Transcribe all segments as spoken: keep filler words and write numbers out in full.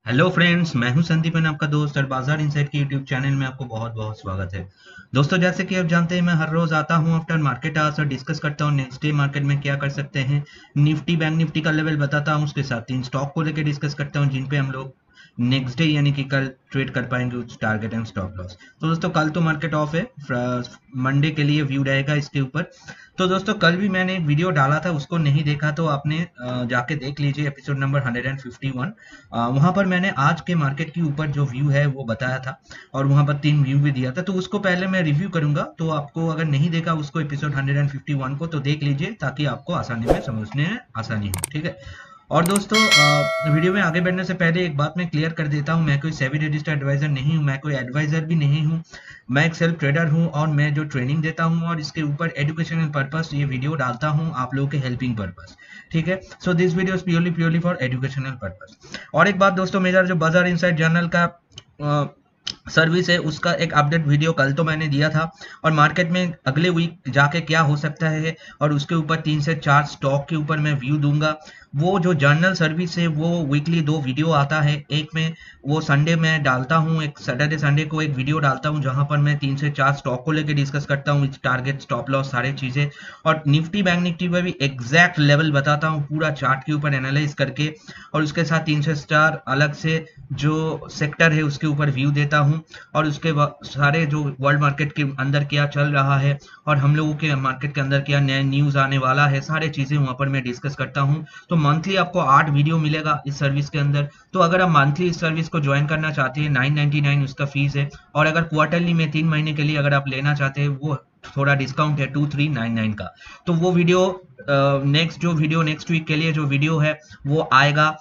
Hello friends, मैं हूं Sandeep and आपका दोस्त और बाजार इनसाइड के यूट्यूब चैनल में आपको बहुत बहुत स्वागत है। दोस्तों, जैसे कि आप जानते हैं, मैं हर रोज आता हूं आफ्टर मार्केट आवर्स और डिस्कस करता हूं नेक्स्ट डे मार्केट में क्या कर सकते हैं। निफ्टी बैंक निफ्टी का लेवल बताता हूं, उसके साथ तीन स्टॉक को लेकर डिस्कस करता हूं जिन पे हम लोग नेक्स्ट डे यानी कि कल ट्रेड कर पाएंगे उस टारगेट एंड स्टॉप लॉस। तो दोस्तों, कल तो मार्केट ऑफ है, मंडे के लिए व्यू रहेगा इसके ऊपर। तो दोस्तों, कल भी मैंने एक वीडियो डाला था, उसको नहीं देखा तो आपने अ, जाके देख लीजिए, episode number one fifty one. वहां पर मैंने आज के मार्केट के ऊपर जो व्यू है वो बताया था और वहां पर तीन व्यू भी दिया था। तो उसको पहले मैं रिव्यू करूंगा, तो आपको अगर नहीं देखा उसको एपिसोड वन फिफ्टी वन को, तो देख लीजिए ताकि आपको आसानी में समझने में आसानी हो। ठीक है। और दोस्तों, अ, वीडियो में आगे बढ़ने से पहले एक बात मैं क्लियर कर देता हूं, मैं कोई सेबी रजिस्टर्ड एडवाइजर नहीं हूं, मैं कोई एडवाइजर भी नहीं हूं। मैं एक सेल्फ ट्रेडर हूं और मैं जो ट्रेनिंग देता हूं और इसके ऊपर एजुकेशनल पर्पस ये वीडियो डालता हूं आप लोगों के हेल्पिंग पर्पस। ठीक है। So this video is purely purely for educational purpose. और एक बात दोस्तों, मेरा जो बाजार इनसाइड जर्नल का सर्विस है उसका एक अपडेट वीडियो कल तो मैंने दिया था, और मार्केट में अगले वीक जाके क्या हो सकता है और उसके ऊपर तीन से चार स्टॉक के ऊपर मैं व्यू दूंगा। वो जो जर्नल सर्विस है वो वीकली दो वीडियो आता है, एक में वो संडे में डालता हूँ, एक सैटरडे संडे को एक वीडियो डालता हूँ जहां पर मैं तीन से चार स्टॉक को लेकर डिस्कस करता हूँ, टारगेट स्टॉप लॉस सारी चीजें। और निफ्टी बैंक निफ्टी में भी एग्जैक्ट लेवल बताता हूँ पूरा चार्ट के ऊपर एनालाइज करके, और उसके साथ तीन से चार अलग से जो सेक्टर है उसके ऊपर व्यू देता हूँ, और उसके सारे जो वर्ल्ड मार्केट के अंदर क्या चल रहा है और हम लोगों के मार्केट के अंदर क्या नया न्यूज आने वाला है, सारे चीजें वहां पर मैं डिस्कस करता हूं। तो मंथली आपको आठ वीडियो मिलेगा इस सर्विस के अंदर। तो अगर आप मंथली इस सर्विस को ज्वाइन करना चाहते हैं, नाइन नाइनटी नाइन उसका फीस है, और अगर क्वार्टरली में तीन महीने के लिए अगर आप लेना चाहते हैं, वो थोड़ा डिस्काउंट है टू थ्री नाइन नाइन का। तो वो वीडियो नेक्स्ट जो वीडियो नेक्स्ट वीक के लिए जो वीडियो है वो आएगा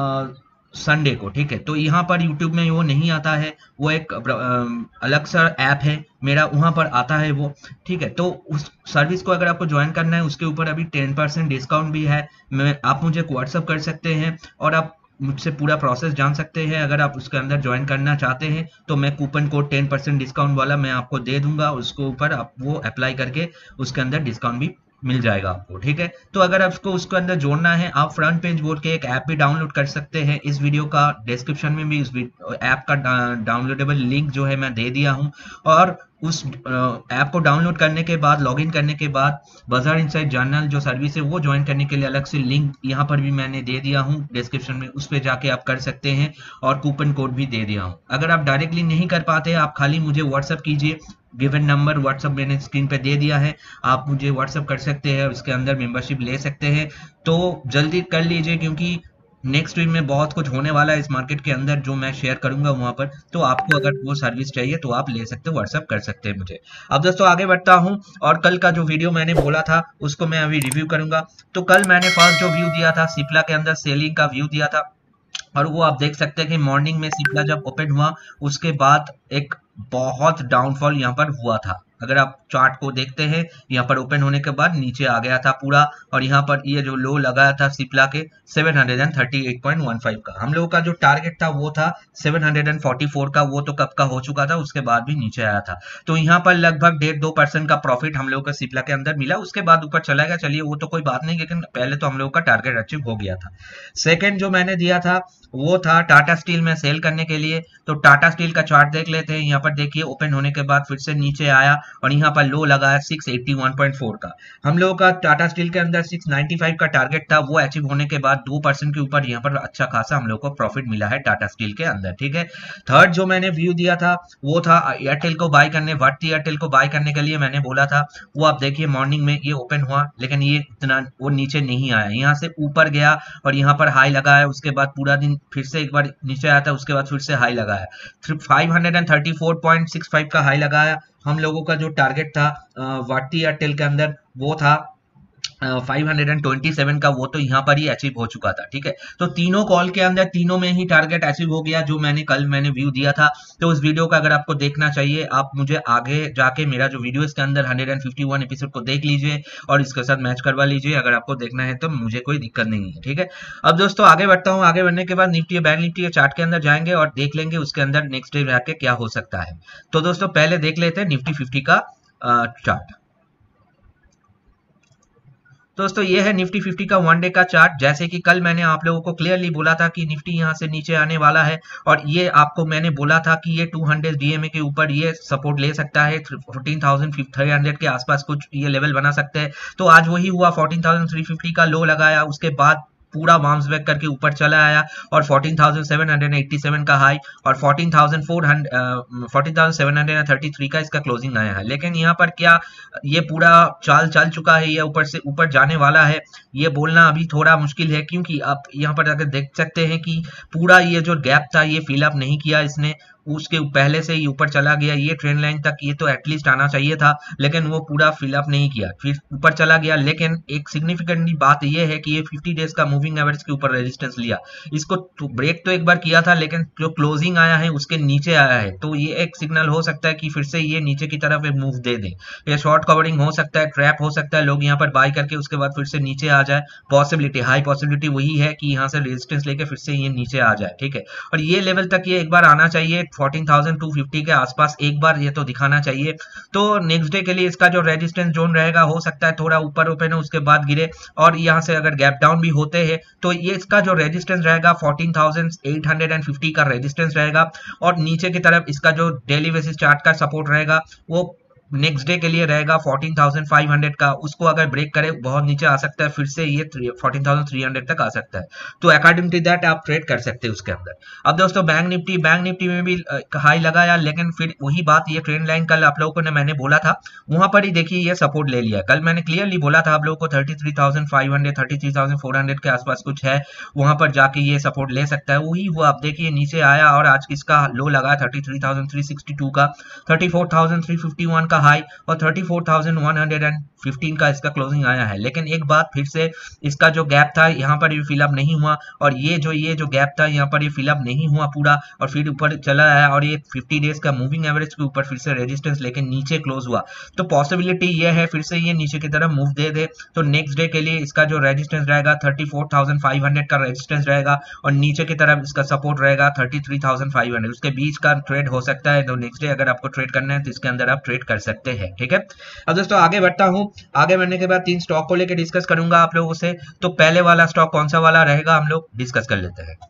संडे को। ठीक है। तो यहाँ पर यूट्यूब में वो नहीं आता है, वो एक अ, अलग सा ऐप है मेरा, वहां पर आता है वो। ठीक है। तो उस सर्विस को अगर आपको ज्वाइन करना है, उसके ऊपर अभी टेन परसेंट डिस्काउंट भी है। मैं आप मुझे व्हाट्सअप कर सकते हैं और आप मुझसे पूरा प्रोसेस जान सकते हैं। अगर आप उसके अंदर ज्वाइन करना चाहते हैं तो मैं coupon code ten percent discount वाला मैं आपको दे दूंगा, उसके ऊपर आप वो अप्लाई करके उसके अंदर डिस्काउंट भी मिल जाएगा आपको। ठीक है। तो अगर आपको उसके अंदर जोड़ना है, आप फ्रंट पेज बोल के एक ऐप भी डाउनलोड कर सकते हैं। इस वीडियो का डिस्क्रिप्शन में भी इस ऐप का डाउनलोडेबल लिंक जो है मैं दे दिया हूं। और उस ऐप को डाउनलोड करने के बाद, लॉगिन करने के बाद, बाजार इनसाइड जर्नल जो सर्विस है वो ज्वाइन करने के लिए अलग से लिंक यहाँ पर भी मैंने दे दिया हूँ डिस्क्रिप्शन में, उस पर जाके आप कर सकते हैं। और कूपन कोड भी दे दिया हूँ। अगर आप डायरेक्टली नहीं कर पाते, आप खाली मुझे व्हाट्सअप कीजिए, गिवन नंबर व्हाट्सअप मैंने स्क्रीन पे दे दिया है, आप मुझे व्हाट्सअप कर सकते हैं, उसके अंदर मेंबरशिप ले सकते हैं। तो जल्दी कर लीजिए, क्योंकि नेक्स्ट वीक में बहुत कुछ होने वाला है इस मार्केट के अंदर जो मैं शेयर करूंगा वहां पर। तो आपको अगर वो सर्विस चाहिए तो आप ले सकते हो, व्हाट्सअप कर सकते हैं मुझे। अब दोस्तों आगे बढ़ता हूं, और कल का जो वीडियो मैंने बोला था उसको मैं अभी रिव्यू करूंगा। तो कल मैंने फर्स्ट जो व्यू दिया था, सिप्ला के अंदर सेलिंग का व्यू दिया था, और वो आप देख सकते हैं कि मॉर्निंग में सिप्ला जब ओपन हुआ उसके बाद एक बहुत डाउनफॉल यहाँ पर हुआ था। अगर आप चार्ट को देखते हैं, यहाँ पर ओपन होने के बाद नीचे आ गया था पूरा, और यहाँ पर ये जो लो लगाया था सिप्ला के seven thirty eight point one five का, हम लोगों का जो टारगेट था वो था सेवन फोर्टी फोर का, वो तो कब का हो चुका था, उसके बाद भी नीचे आया था। तो यहाँ पर लगभग डेढ़ दो परसेंट का प्रॉफिट हम लोगों को सिप्ला के अंदर मिला, उसके बाद ऊपर चला गया, चलिए वो तो कोई बात नहीं, लेकिन पहले तो हम लोगों का टारगेट अचीव हो गया था। सेकेंड जो मैंने दिया था वो था टाटा स्टील में सेल करने के लिए। तो टाटा स्टील का चार्ट देख लेते हैं। यहाँ पर देखिए ओपन होने के बाद फिर से नीचे आया और यहाँ पर लो लगाया six eighty one point four का। हम लोगों का टाटा स्टील के अंदर सिक्स नाइनटी फाइव का टारगेट था, वो अचीव होने के बाद दो परसेंट के ऊपर यहाँ पर अच्छा खासा हम लोग को प्रॉफिट मिला है टाटा स्टील के अंदर। ठीक है। थर्ड जो मैंने व्यू दिया था वो था एयरटेल को बाय करने, भारतीय एयरटेल को बाय करने के लिए मैंने बोला था। वो आप देखिए मॉर्निंग में ये ओपन हुआ, लेकिन ये इतना वो नीचे नहीं आया, यहाँ से ऊपर गया और यहाँ पर हाई लगाया, उसके बाद पूरा दिन फिर से एक बार नीचे आया था, उसके बाद फिर से हाई लगाया, five thirty four point six five का हाई लगाया। हम लोगों का जो टारगेट था भारतीय एयरटेल के अंदर वो था फाइव ट्वेंटी सेवन का, वो तो यहाँ पर ही अचीव हो चुका था। ठीक है। तो तीनों कॉल के अंदर तीनों में ही टारगेट अचीव हो गया जो मैंने कल मैंने व्यू दिया था। तो उस वीडियो का अगर आपको देखना चाहिए, आप मुझे आगे जाके मेरा जो वीडियो इसके अंदर वन फिफ्टी वन एपिसोड को देख लीजिए और इसके साथ मैच करवा लीजिए, अगर आपको देखना है तो मुझे कोई दिक्कत नहीं है। ठीक है। अब दोस्तों आगे बढ़ता हूँ। आगे बढ़ने के बाद निफ्टी बैंक निफ्टी के चार्ट के अंदर जाएंगे और देख लेंगे उसके अंदर नेक्स्ट डे जाके क्या हो सकता है। तो दोस्तों पहले देख लेते हैं निफ्टी फिफ्टी का चार्ट। दोस्तों ये है निफ्टी फिफ्टी का वन डे का चार्ट। जैसे कि कल मैंने आप लोगों को क्लियरली बोला था कि निफ्टी यहाँ से नीचे आने वाला है, और ये आपको मैंने बोला था कि ये टू हंड्रेड डीएमए के ऊपर ये सपोर्ट ले सकता है, फोर्टीन थाउजेंड थ्री हंड्रेड के आसपास कुछ ये लेवल बना सकते हैं। तो आज वही हुआ, फोर्टीन थाउजेंड थ्री फिफ्टी का लो लगाया, उसके बाद पूरा बाउंस बैक करके ऊपर चला आया और fourteen thousand seven hundred eighty seven का हाई और fourteen thousand four hundred fourteen thousand seven hundred thirty three का इसका क्लोजिंग आया है। लेकिन यहाँ पर क्या ये पूरा चाल चल चुका है, ये ऊपर से ऊपर जाने वाला है, ये बोलना अभी थोड़ा मुश्किल है, क्योंकि आप यहाँ पर अगर देख सकते हैं कि पूरा ये जो गैप था ये फिल अप नहीं किया इसने, उसके पहले से ही ऊपर चला गया, ये ट्रेंड लाइन तक ये तो एटलीस्ट आना चाहिए था, लेकिन वो पूरा फिलअप नहीं किया, फिर ऊपर चला गया। लेकिन एक सिग्निफिकेंटली बात ये है कि ये फिफ्टी डेज का मूविंग एवरेज के ऊपर रेजिस्टेंस लिया, इसको तो ब्रेक तो एक बार किया था, लेकिन जो क्लोजिंग आया है उसके नीचे आया है, तो ये एक सिग्नल हो सकता है कि फिर से ये नीचे की तरफ एक मूव दे दे। ये शॉर्ट कवरिंग हो सकता है, ट्रैप हो सकता है, लोग यहाँ पर बाय करके उसके बाद फिर से नीचे आ जाए। पॉसिबिलिटी, हाई पॉसिबिलिटी वही है कि यहाँ से रेजिस्टेंस लेके फिर से ये नीचे आ जाए, ठीक है। और ये लेवल तक ये एक बार आना चाहिए, फोर्टीन थाउजेंड टू फिफ्टी के आसपास एक बार ये तो दिखाना चाहिए। तो नेक्स्ट डे के लिए इसका जो रेजिस्टेंस जोन रहेगा, हो सकता है थोड़ा ऊपर ओपन हो उसके बाद गिरे, और यहाँ से अगर गैप डाउन भी होते हैं तो ये इसका जो रेजिस्टेंस रहेगा fourteen thousand eight hundred fifty का रेजिस्टेंस रहेगा, और नीचे की तरफ इसका जो डेली बेसिस चार्ट का सपोर्ट रहेगा वो नेक्स्ट डे के लिए रहेगा फोर्टीन थाउजेंड फाइव हंड्रेड का। उसको अगर ब्रेक करे बहुत नीचे आ सकता है, फिर से ये फोर्टीन थाउजेंड थ्री हंड्रेड तक आ सकता है। तो अकॉर्डिंग टू दैट आप ट्रेड कर सकते हैं उसके अंदर। अब दोस्तों बैंक निफ्टी बैंक निफ्टी में भी हाई लगाया, लेकिन फिर वही बात, ये ट्रेंड लाइन कल आप लोगों को ने मैंने बोला था वहां पर ही देखिए ये सपोर्ट ले लिया। कल मैंने क्लियरली बोला था आप लोगों को thirty three thousand five hundred thirty three thousand four hundred के आसपास कुछ है, वहां पर जाके ये सपोर्ट ले सकता है। वही हुआ, आप देखिए नीचे आया और आज इसका लो लगा thirty three thousand three sixty two का, thirty four thousand three fifty one का हाई और thirty four thousand one hundred fifteen का इसका क्लोजिंग आया है। लेकिन एक बात फिर से, इसका जो गैप था यहाँ पर ये फिलअप नहीं हुआ, और ये जो ये जो गैप था यहाँ पर ये फिलअप नहीं हुआ पूरा, और फिर ऊपर चला आया और ये फिफ्टी डेज का मूविंग एवरेज के ऊपर फिर से रेजिस्टेंस लेके नीचे क्लोज हुआ। तो पॉसिबिलिटी ये है फिर से ये नीचे की तरफ मूव दे दे, तो नेक्स्ट डे के लिए इसका जो रेजिस्टेंस रहेगा thirty four thousand five hundred का रेजिस्टेंस रहेगा, और नीचे की तरफ इसका सपोर्ट रहेगा thirty three thousand five hundred, उसके बीच का ट्रेड हो सकता है। तो नेक्स्ट डे अगर आपको ट्रेड करना है तो इसके अंदर आप ट्रेड कर सकते हैं, ठीक है। अब दोस्तों आगे बढ़ता हूं, आगे बढ़ने के बाद तीन स्टॉक को लेकर डिस्कस करूंगा आप लोगों से। तो पहले वाला स्टॉक कौन सा वाला रहेगा हम लोग डिस्कस कर लेते हैं।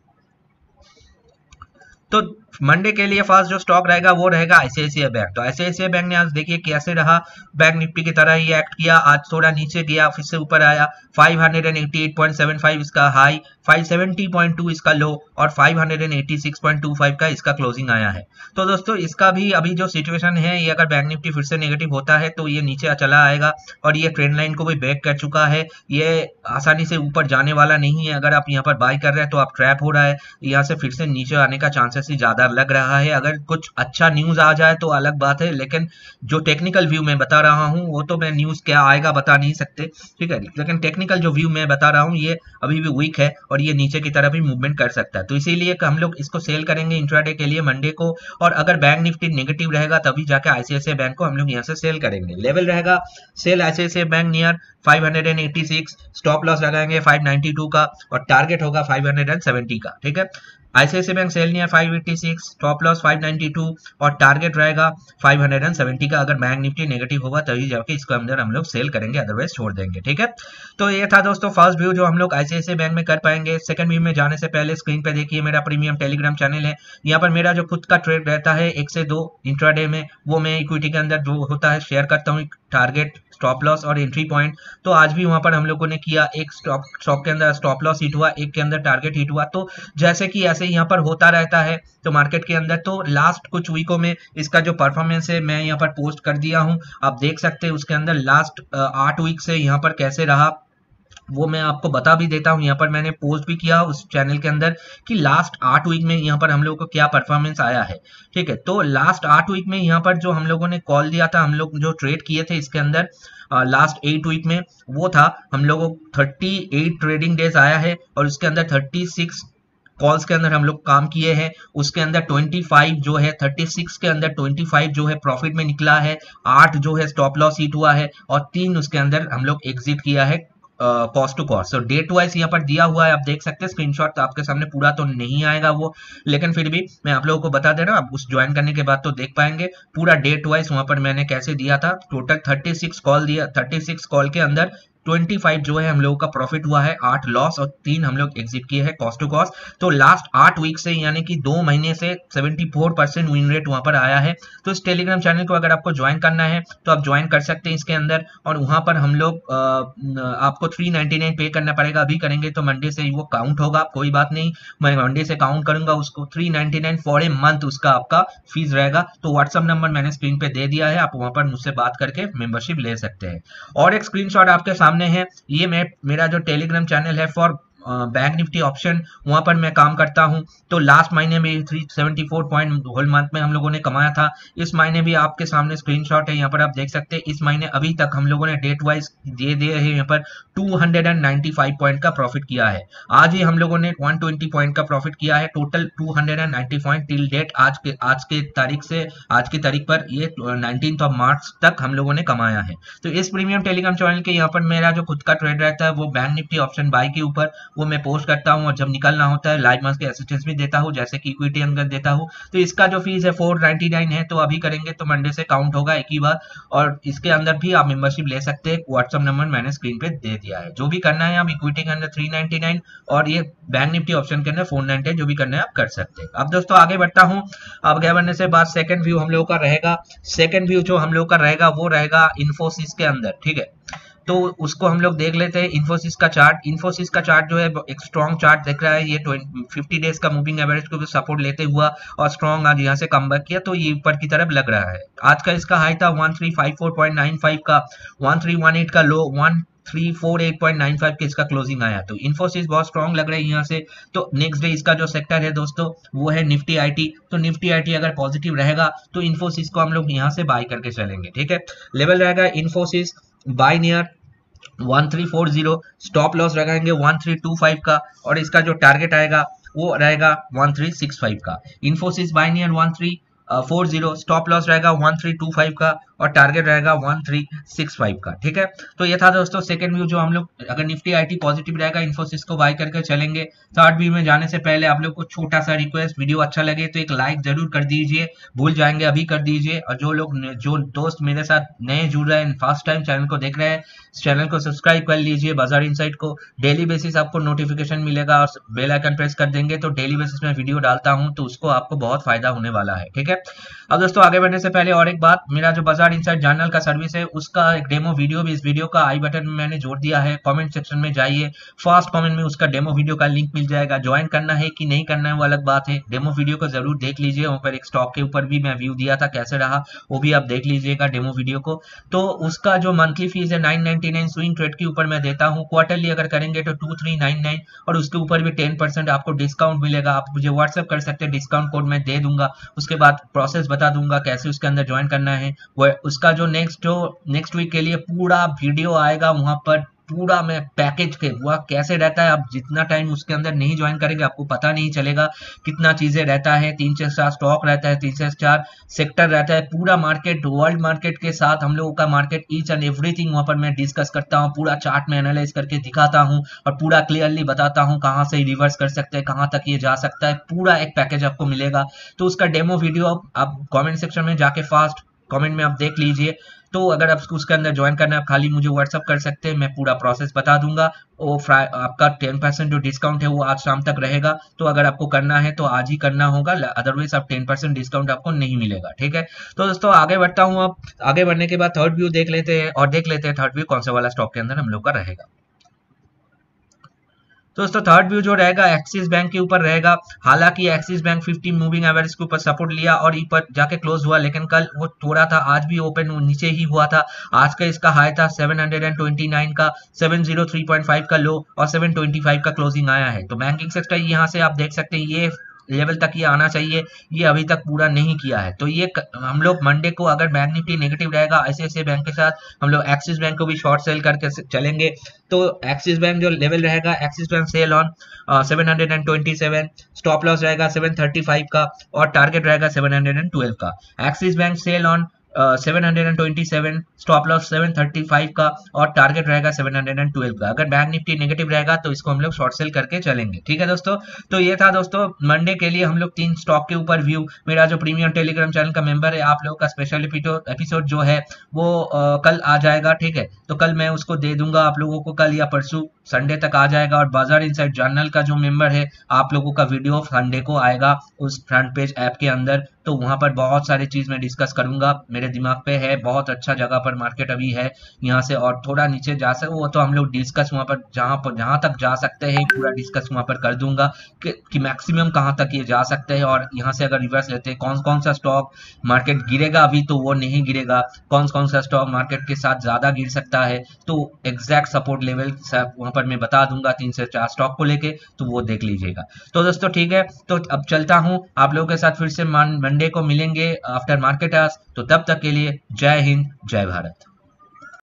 तो मंडे के लिए फर्स्ट जो स्टॉक रहेगा वो रहेगा आईसीआईसीआई बैंक। तो आईसीआईसीआई बैंक ने आज देखिए कैसे रहा, बैंक निफ्टी की तरह ही एक्ट किया, आज थोड़ा नीचे गया फिर से ऊपर आया, five eighty eight point seven five इसका high, five seventy point two इसका लो और five eighty six point two five का इसका क्लोजिंग आया है। तो दोस्तों इसका भी अभी जो सिचुएशन है, ये अगर बैंक निफ्टी फिर से नेगेटिव होता है तो ये नीचे चला आएगा, और ये ट्रेंड लाइन को भी ब्रेक कर चुका है, ये आसानी से ऊपर जाने वाला नहीं है। अगर आप यहाँ पर बाय कर रहे हैं तो आप ट्रैप हो रहा है, यहाँ से फिर से नीचे आने का चांसेस ही ज्यादा लग रहा है। अगर कुछ अच्छा न्यूज आ जाए तो अलग बात है, लेकिन जो टेक्निकल व्यू में बता रहा हूं वो तो मैं न्यूज क्या आएगा बता नहीं सकते, ठीक है, लेकिन टेक्निकल जो व्यू में बता रहा हूं ये अभी भी वीक है और ये नीचे की तरफ भी मूवमेंट कर सकता है। तो इसीलिए हम लोग इसको सेल करेंगे इंट्राडे के लिए मंडे को, और अगर बैंक निफ्टी नेगेटिव रहेगा तभी जाके आईसीआईसीआई बैंक को हम लोग यहाँ से सेल करेंगे। लेवल रहेगा sell ICICI bank near five eighty six, stop loss लगाएंगे फाइव नाइंटी टू का और टारगेट होगा फाइव सेवेंटी का, ठीक है। ICICI bank sell near five eighty six, stop loss five ninety two और टारगेट रहेगा फाइव सेवेंटी का। अगर बैंक निफ्टी नेगेटिव होगा तभी जाके इसको अंदर हम लोग सेल करेंगे, अदरवाइज छोड़ देंगे, ठीक है। तो ये था दोस्तों फर्स्ट व्यू जो हम लोग आईसीआईसीआई बैंक में कर पाएंगे। सेकंड व्यू में जाने से पहले स्क्रीन पे देखिए मेरा प्रीमियम टेलीग्राम चैनल है, यहाँ पर मेरा जो खुद का ट्रेड रहता है एक से दो इंट्राडे में, वो मैं इक्विटी के अंदर जो होता है शेयर करता हूँ, टारगेट, स्टॉप लॉस और एंट्री पॉइंट। तो आज भी वहां पर हम लोगों ने किया, एक स्टॉक स्टॉक के अंदर स्टॉप लॉस हिट हुआ, एक के अंदर टारगेट हिट हुआ। तो जैसे कि ऐसे यहाँ पर होता रहता है तो मार्केट के अंदर, तो लास्ट कुछ वीकों में इसका जो परफॉर्मेंस है मैं यहाँ पर पोस्ट कर दिया हूँ, आप देख सकते हैं उसके अंदर लास्ट आठ वीक से यहाँ पर कैसे रहा वो मैं आपको बता भी देता हूं। यहाँ पर मैंने पोस्ट भी किया उस चैनल के अंदर कि लास्ट आठ वीक में यहाँ पर हम लोगों को क्या परफॉर्मेंस आया है, ठीक है। तो लास्ट आठ वीक में यहाँ पर जो हम लोगों ने कॉल दिया था, हम लोग जो ट्रेड किए थे इसके अंदर लास्ट एट वीक में, वो था हम लोगों को थर्टी एट ट्रेडिंग डेज आया है, और उसके अंदर थर्टी सिक्स कॉल्स के अंदर हम लोग काम किए हैं। उसके अंदर पच्चीस जो है, छत्तीस के अंदर पच्चीस जो है प्रॉफिट में निकला है, आठ जो है स्टॉप लॉस हिट हुआ है, और तीन उसके अंदर हम लोग एग्जिट किया है कॉस्ट टू कॉस्ट। तो डेट वाइज यहाँ पर दिया हुआ है, आप देख सकते हैं स्क्रीनशॉट, तो आपके सामने पूरा तो नहीं आएगा वो, लेकिन फिर भी मैं आप लोगों को बता दे रहा हूँ, आप उस ज्वाइन करने के बाद तो देख पाएंगे पूरा डेट वाइज वहां पर मैंने कैसे दिया था। टोटल थर्टी सिक्स कॉल दिया, थर्टी सिक्स कॉल के अंदर पच्चीस जो है हम लोगों का प्रॉफिट हुआ है, आठ लॉस और तीन हम लोग एग्जिट किए हैं कॉस्ट टू कॉस्ट। तो लास्ट आठ वीक से यानी कि दो महीने से चौहत्तर परसेंट विन रेट वहां पर आया है। तो इस टेलीग्राम चैनल को अगर आपको ज्वाइन करना है तो आप ज्वाइन कर सकते हैं इसके अंदर, और वहां पर हम लोग आपको थ्री नाइनटी नाइन पे करना पड़ेगा। अभी करेंगे तो मंडे से वो काउंट होगा, कोई बात नहीं, मैं मंडे से काउंट करूंगा उसको। Three ninety nine for a month उसका आपका फीस रहेगा। तो व्हाट्सअप नंबर मैंने स्क्रीन पे दे दिया है, आप वहां पर मुझसे बात करके मेंबरशिप ले सकते हैं। और एक स्क्रीनशॉट आपके सामने है, ये मैं मेरा जो टेलीग्राम चैनल है फॉर बैंक निफ्टी ऑप्शन, वहां पर मैं काम करता हूं। तो लास्ट महीने में three seventy four point whole month में हम लोगों ने कमाया था। इस महीने भी आपके सामने स्क्रीनशॉट है, यहाँ पर आप देख सकते हैं। इस महीने अभी तक हम लोगों ने डेट वाइज दे दिए हैं, यहाँ पर दो सौ पचानवे पॉइंट का प्रॉफिट किया है। आज ही हम लोगों ने एक सौ बीस पॉइंट का प्रॉफिट किया है, टोटल दो सौ नब्बे पॉइंट टिल डेट, आज के आज के तारीख से आज की तारीख पर ये नाइनटीन्थ ऑफ मार्च तक हम लोगों ने कमाया है। तो इस प्रीमियम टेलीग्राम चैनल के यहाँ पर मेरा जो खुद का ट्रेड रहता है वो बैंक निफ्टी ऑप्शन बाय के ऊपर वो मैं पोस्ट करता हूं, और जब निकलना होता है लाइव मंथ के असिस्टेंस भी देता हूं, जैसे कि इक्विटी अंदर देता हूं। तो इसका जो फीस है फोर नाइनटी नाइन है। तो अभी करेंगे तो मंडे से काउंट होगा एक ही बार, और इसके अंदर भी आप मेंबरशिप ले सकते हैं। व्हाट्सएप नंबर मैंने स्क्रीन पे दे दिया है। जो भी करना है आप इक्विटी के अंदर थ्री नाइनटी नाइन और ये बैंक निफ्टी ऑप्शन के अंदर फोर नाइनटी नाइन, जो भी करना है आप कर सकते हैं। अब दोस्तों आगे बढ़ता हूं। अब आगे बढ़ने से बाद सेकंड व्यू हम लोगों का रहेगा, सेकंड व्यू जो हम लोग का रहेगा वो रहेगा इन्फोसिस के अंदर, ठीक है। तो उसको हम लोग देख लेते हैं। इन्फोसिस का चार्ट, इन्फोसिस का चार्ट जो है एक स्ट्रॉन्ग चार्ट दिख रहा है। ये फिफ्टी डेज का मूविंग एवरेज को भी सपोर्ट लेते हुआ और स्ट्रॉन्ग आज यहाँ से कमबैक किया, तो ये ऊपर की तरफ लग रहा है। आज का इसका हाई था one three five four point nine five का, वन थ्री वन एट का low, one three four eight point nine five के इसका क्लोजिंग आया। तो इन्फोसिस बहुत स्ट्रॉन्ग लग रहा है यहाँ से। तो नेक्स्ट डे इसका जो सेक्टर है दोस्तों वो है निफ्टी आईटी। तो निफ्टी आईटी अगर पॉजिटिव रहेगा तो इन्फोसिस को हम लोग यहाँ से बाय करके चलेंगे, ठीक है। लेवल रहेगा Infosys buy near one three four zero, stop loss लगाएंगे वन थ्री टू फाइव का, और इसका जो टारगेट आएगा वो रहेगा वन थ्री सिक्स फाइव का। Infosys buy near one three four zero, stop loss रहेगा वन थ्री टू फाइव का और टारगेट रहेगा वन थ्री सिक्स फाइव का, ठीक है। तो ये था दोस्तों सेकंड व्यू, जो हम लोग अगर निफ्टी आईटी पॉजिटिव रहेगा इन्फोसिस को बाय करके चलेंगे। थर्ड व्यू में जाने से पहले आप लोग को छोटा सा रिक्वेस्ट, वीडियो अच्छा लगे तो एक लाइक जरूर कर दीजिए, भूल जाएंगे अभी कर दीजिए। और जो लोग जो दोस्त मेरे साथ नए जुड़ रहे हैं, फर्स्ट टाइम चैनल को देख रहे हैं, चैनल को सब्सक्राइब कर लीजिए। बाजार इनसाइट को डेली बेसिस आपको नोटिफिकेशन मिलेगा, और बेल आइकन प्रेस कर देंगे तो डेली बेसिस में वीडियो डालता हूं तो उसको आपको बहुत फायदा होने वाला है, ठीक है। अब दोस्तों आगे बढ़ने से पहले और एक बात, मेरा जो बाजार इनसाइट जर्नल का सर्विस है उसका एक डेमो वीडियो भी इस वीडियो का आई बटन में मैंने जोड़ दिया है। कमेंट सेक्शन में जाइए, फर्स्ट कमेंट में उसका डेमो वीडियो का लिंक मिल जाएगा। ज्वाइन करना है कि नहीं करना है वो अलग बात है, डेमो वीडियो को जरूर देख लीजिए। वहाँ पर एक स्टॉक के ऊपर भी मैं व्यू दिया था, कैसे रहा वो भी आप देख लीजिएगा डेमो वीडियो को। तो उसका जो मंथली फीस है nine ninety nine swing trade के ऊपर मैं देता हूँ। क्वार्टरली अगर करेंगे तो टू थ्री नाइन नाइन, और उसके ऊपर भी टेन परसेंट आपको डिस्काउंट मिलेगा। आप मुझे व्हाट्सएप कर सकते हैं, डिस्काउंट कोड मैं दे दूंगा। उसके बाद प्रोसेस बता दूंगा कैसे उसके अंदर ज्वाइन करना है। वो उसका जो नेक्स्ट जो नेक्स्ट वीक के लिए पूरा वीडियो आएगा, वहां पर पूरा मैं पैकेज के वह कैसे रहता है। आप जितना टाइम उसके अंदर नहीं ज्वाइन करेंगे आपको पता नहीं चलेगा कितना चीजें रहता है। तीन से चार स्टॉक रहता है, तीन से चार सेक्टर रहता है, पूरा मार्केट, वर्ल्ड मार्केट के साथ हम लोगों का मार्केट, ईच एंड एवरीथिंग वहां पर मैं डिस्कस करता हूँ। पूरा चार्ट में एनालाइज करके दिखाता हूँ और पूरा क्लियरली बताता हूँ कहाँ से रिवर्स कर सकते हैं, कहाँ तक ये जा सकता है। पूरा एक पैकेज आपको मिलेगा। तो उसका डेमो वीडियो आप कॉमेंट सेक्शन में जाके फास्ट कमेंट में आप देख लीजिए। तो अगर आप उसके अंदर ज्वाइन करना है आप खाली मुझे व्हाट्सअप कर सकते हैं, मैं पूरा प्रोसेस बता दूंगा। वो आपका टेन परसेंट जो डिस्काउंट है वो आज शाम तक रहेगा। तो अगर आपको करना है तो आज ही करना होगा, अदरवाइज आप टेन परसेंट डिस्काउंट आपको नहीं मिलेगा, ठीक है। तो दोस्तों आगे बढ़ता हूँ। अब आगे बढ़ने के बाद थर्ड व्यू देख लेते हैं, और देख लेते हैं थर्ड व्यू कौन सा वाला स्टॉक के अंदर हम लोग का रहेगा। दोस्तों थर्ड व्यू जो रहेगा एक्सिस बैंक के ऊपर रहेगा। हालांकि Axis bank fifty moving average के ऊपर सपोर्ट लिया और ऊपर जाके क्लोज हुआ, लेकिन कल वो थोड़ा था, आज भी ओपन नीचे ही हुआ था। आज का इसका हाई था सेवन ट्वेंटी नाइन का, seven o three point five का लो और सेवन ट्वेंटी फाइव का क्लोजिंग आया है। तो बैंकिंग सेक्टर यहाँ से आप देख सकते हैं ये लेवल तक ये आना चाहिए, ये अभी तक पूरा नहीं किया है। तो ये हम लोग मंडे को अगर बैंक निफ्टी नेगेटिव रहेगा आईसीआईसीआई बैंक के साथ, हम लोग एक्सिस बैंक को भी शॉर्ट सेल करके चलेंगे। तो एक्सिस बैंक जो लेवल रहेगा, Axis bank sell on seven twenty seven, stop loss रहेगा सेवन थर्टी फाइव का और टारगेट रहेगा सेवन ट्वेल्व का। Axis bank sell on seven hundred and twenty seven, stop loss seven thirty five का और target रहेगा seven hundred and twelve का। अगर बैंक निफ्टी नेगेटिव रहेगा तो इसको हम लोग शॉर्ट सेल करके चलेंगे। ठीक है दोस्तों, तो ये था दोस्तों मंडे के लिए हम लोग तीन स्टॉक के ऊपर व्यू। मेरा जो प्रीमियम टेलीग्राम चैनल का मेंबर है, आप लोगों का स्पेशल एपिसोड जो है वो आ, कल आ जाएगा। ठीक है, तो कल मैं उसको दे दूंगा आप लोगों को, कल या परसों संडे तक आ जाएगा। और बाजार इनसाइड जर्नल का जो मेंबर है, आप लोगों का वीडियो संडे को आएगा उस फ्रंट पेज ऐप के अंदर। तो वहां पर बहुत सारी चीज मैं डिस्कस करूंगा, मेरे दिमाग पे है। बहुत अच्छा जगह पर मार्केट अभी है, यहाँ से और थोड़ा नीचे जा सकते वो तो हम लोग डिस्कस वहां पर जहां पर जहां तक जा सकते हैं पूरा डिस्कस वहां पर कर दूंगा कि, कि मैक्सिमम कहां तक ये जा सकते हैं। और यहाँ से अगर रिवर्स लेते हैं, कौन कौन सा स्टॉक मार्केट गिरेगा अभी तो वो नहीं गिरेगा, कौन कौन सा स्टॉक मार्केट के साथ ज्यादा गिर सकता है, तो एग्जैक्ट सपोर्ट लेवल वहां पर मैं बता दूंगा तीन से चार स्टॉक को लेके, तो वो देख लीजिएगा। तो दोस्तों ठीक है, तो अब चलता हूं आप लोगों के साथ, फिर से मंडे को मिलेंगे आफ्टर मार्केट आवर्स। तो तब तक के लिए जय हिंद, जय भारत।